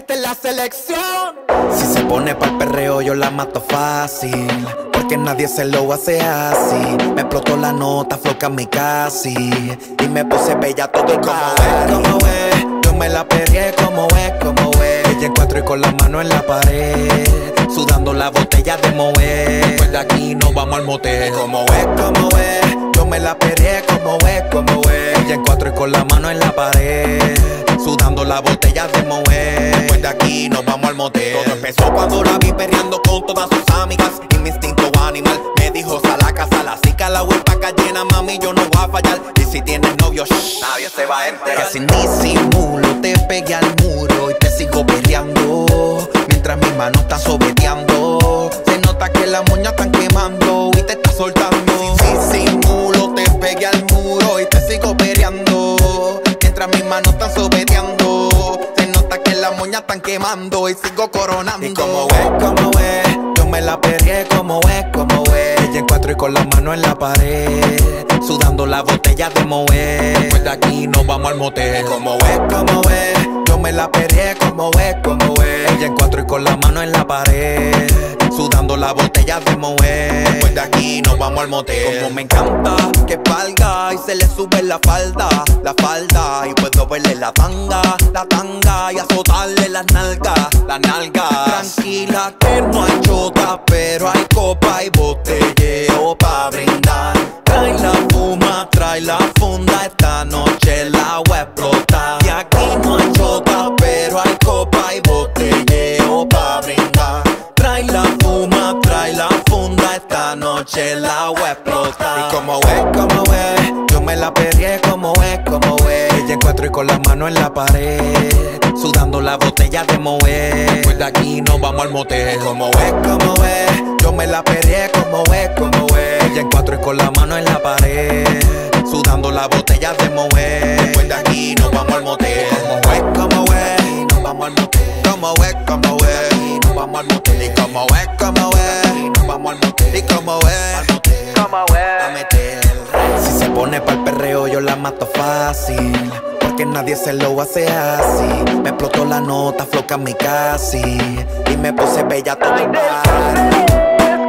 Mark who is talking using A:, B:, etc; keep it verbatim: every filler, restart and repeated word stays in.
A: esta es la selección. Si se pone pa'l perreo yo la mato fácil, porque nadie se lo hace así. Me explotó la nota, flow kamikaze, y me puse bella todo el como es, como es. Yo me la perrié como es, como es. Ella en cuatro y con la mano en la pared, sudando la botella de Moët. Pues de aquí nos vamos al motel. Como es, como es. Yo me la perrié como es, como es. Ella en cuatro y con la mano en la pared, sudando la botella de Moët. Pues de aquí nos vamos al motel. Todo empezó cuando la vi perreando con todas sus amigas, y mi instinto animal me dijo sal a casa, la cica, la vuelta llena, mami, yo no voy a fallar. Y si tienes novio, shh, nadie se va a enterar. Que sin disimulo te pegué al muro y te sigo perreando, mientras mis manos están sobeteando. Se nota que las moñas están quemando y te está soltando. Sin disimulo te pegué al muro y te sigo perreando, mientras mis manos están sobeteando. Se nota que las moñas están quemando y sigo coronando. Y como es, como es, yo me la perrié como es, como es. Ella en cuatro y con la mano en la pared, sudando la botella de Moët. Pues de aquí nos vamos al motel. Como es, como es, yo me la perrié como es, como es. Ella en cuatro y con la mano en la pared, sudando la botella de Moët. Pues de aquí nos vamos al motel. Como me encanta que valga y se le sube la falda, la falda, y puedo verle la tanga, la tanga, y azotarle las nalgas, las nalgas. Tranquila que no hay chota, pero hay copa y botelleo pa' brindar. Trae la fuma, trae la funda, esta noche la voy a explotar. Y aquí no hay chota, pero hay copa y botelleo pa' brindar. Trae la fuma, trae la funda, esta noche la voy a explotar. Y como es, como es, yo me la perrié como es, como es. Ella en cuatro y con la mano en la pared, sudando la botella de Moët. Pues de aquí nos vamos al motel. Como es, como es, yo me la perrié como es, como es. Ella en cuatro y con la mano en la pared, sudando la botella de Moët. Pues de aquí nos vamos al motel. Como es, como es, nos vamos al motel. Como es, como es, nos vamos al motel. Y como es, como es, nos vamos al motel. Y como es, como es, a meter. Si se pone pa'l perreo yo la mato fácil, porque nadie se lo hace así. Me explotó la nota, flow kamikaze, y me puse bella todo el bar.